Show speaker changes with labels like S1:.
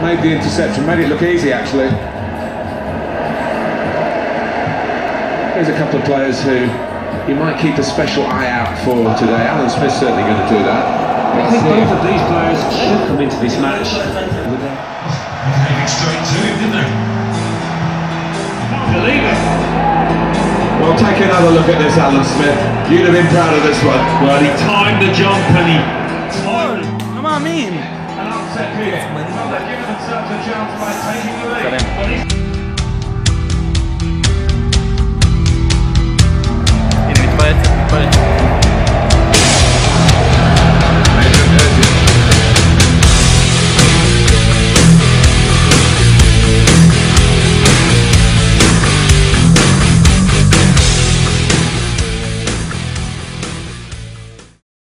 S1: made the interception, made it look easy actually. There's a couple of players who you might keep a special eye out for today. Alan Smith's certainly going to do that.
S2: I think both of these players should come into this match.
S3: Came straight to him, didn't they?
S2: Can't believe it.
S1: Well, take another look at this, Alan Smith. You'd have been proud of this one.
S2: Well, he timed the jump and he...
S4: Come on, mean.
S3: An upset here. Well, they've given themselves a chance by taking the lead.
S4: Ele é muito mais